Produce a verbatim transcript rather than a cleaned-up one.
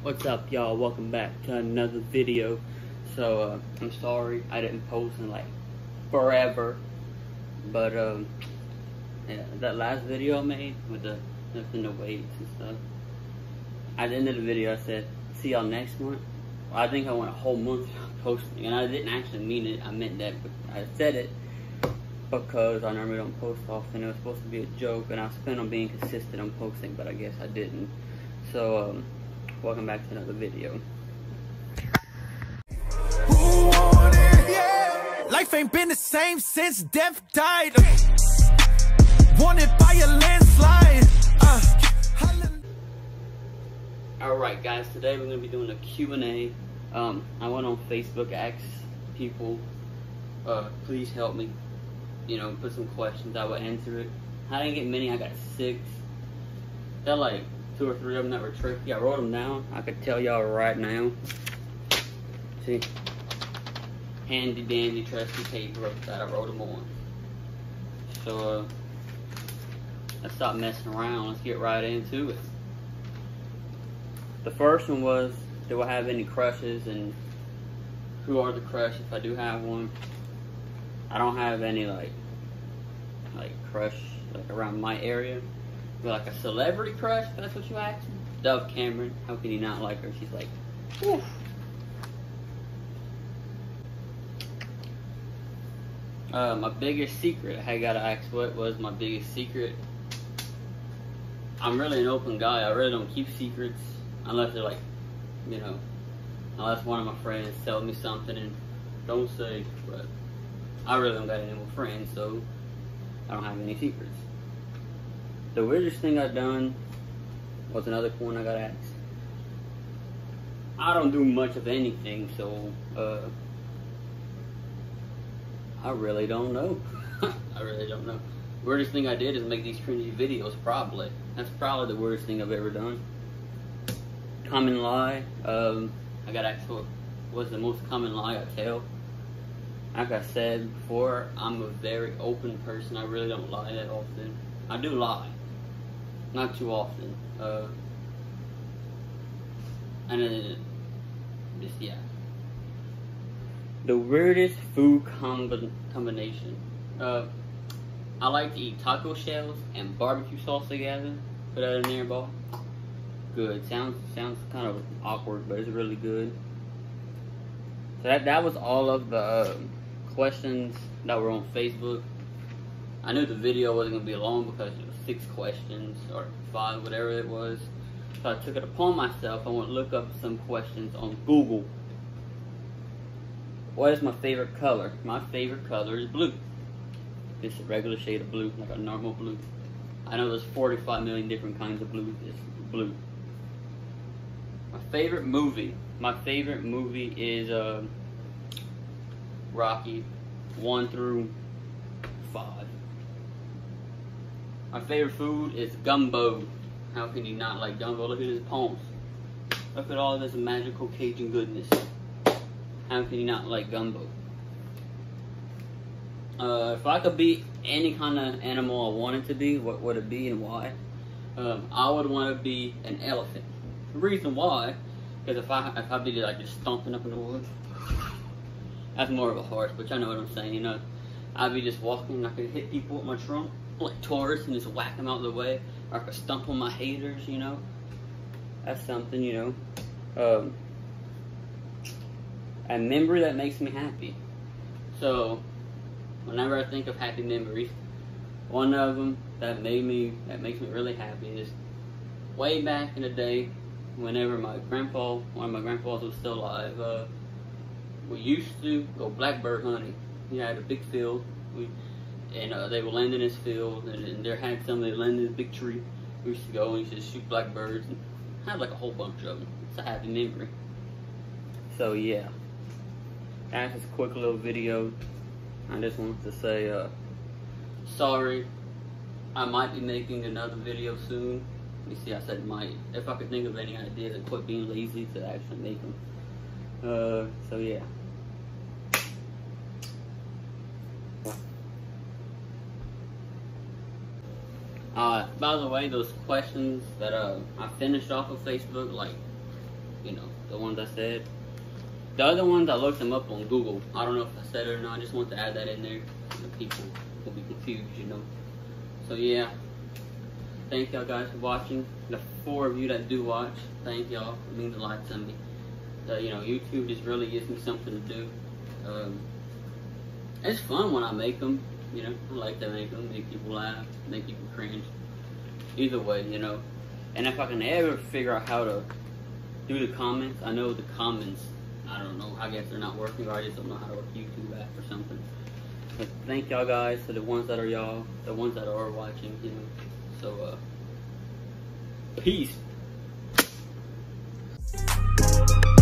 What's up, y'all? Welcome back to another video. So uh, I'm sorry I didn't post in like forever, but um, yeah, that last video I made with the lifting the weights and stuff, at the end of the video I said, see y'all next month. Well, I think I went a whole month posting, and I didn't actually mean it. I meant that, but I said it because I normally don't post often. It was supposed to be a joke, and I was planning on being consistent on posting, but I guess I didn't. So um, welcome back to another video. Who want it? Yeah. Life ain't been the same since death died. Wanted by a landslide. Uh, Alright guys, today we're going to be doing a Q and A. Um, I went on Facebook, asked people, uh, please help me, you know, put some questions, I would answer it. I didn't get many, I got six. They're like two or three of them that were tricky. I wrote them down. I could tell y'all right now. See, handy dandy trusty paper that I wrote them on. So uh, let's stop messing around. Let's get right into it. The first one was, do I have any crushes, and who are the crush if I do have one? I don't have any like like crush like around my area. Like a celebrity crush, if that's what you asked me. Dove Cameron, how can you not like her? She's like, oof. Uh, my biggest secret, I gotta ask what was my biggest secret. I'm really an open guy. I really don't keep secrets unless they're like, you know, unless one of my friends tells me something and don't say, but I really don't got any more friends, so I don't have any secrets. The weirdest thing I've done was another one I got asked. I don't do much of anything, so uh, I really don't know. I really don't know. Weirdest thing I did is make these cringy videos, probably. That's probably the weirdest thing I've ever done. Common lie. Um, I got asked what was the most common lie I tell. Like I said before, I'm a very open person. I really don't lie that often. I do lie. Not too often. Uh, and then, just, yeah. The weirdest food comb combination. Uh, I like to eat taco shells and barbecue sauce together. Put that in there, ball. Good. Sounds sounds kind of awkward, but it's really good. So that that was all of the uh, questions that were on Facebook. I knew the video wasn't gonna be long because it was six questions or five, whatever it was. So I took it upon myself. I want to look up some questions on Google. What is my favorite color? My favorite color is blue. It's a regular shade of blue, like a normal blue. I know there's forty-five million different kinds of blue. It's blue. My favorite movie. My favorite movie is uh, Rocky, one through five. My favorite food is gumbo. How can you not like gumbo? Look at his palms. Look at all this magical Cajun goodness. How can you not like gumbo? Uh, if I could be any kind of animal I wanted to be, what would it be and why? Um, I would want to be an elephant. The reason why, because if I if I be like just stomping up in the woods, that's more of a horse, but y'all know what I'm saying, you know. I'd be just walking and I could hit people with my trunk like Taurus and just whack them out of the way, or I could stump on my haters, you know. That's something, you know. Um, a memory that makes me happy. So whenever I think of happy memories, one of them that made me that makes me really happy is way back in the day, whenever my grandpa, one of my grandpas was still alive. Uh, we used to go blackbird hunting. He had a big field. We And uh, they would land in his field, and, and there had some, they landed in this big tree. We used to go and we used to shoot blackbirds, and have like a whole bunch of them. It's a happy memory. So yeah, that's just a quick little video. I just wanted to say, uh, sorry, I might be making another video soon. Let me see, I said might. If I could think of any ideas and quit being lazy to actually make them. Uh, so yeah. Uh, by the way, those questions that uh, I finished off of Facebook, like you know, the ones I said. The other ones, I looked them up on Google. I don't know if I said it or not. I just want to add that in there. So people will be confused, you know. So yeah, thank y'all guys for watching. The four of you that do watch, thank y'all. It means a lot to me. Uh, you know, YouTube just really gives me something to do. Um, it's fun when I make them. You know, I like to make them, make people laugh, make people cringe. Either way, you know. And if I can ever figure out how to do the comments, I know the comments, I don't know, I guess they're not working, or I just don't know how to work YouTube app or something. But thank y'all guys, for the ones that are y'all, the ones that are watching, you know. So, uh, peace.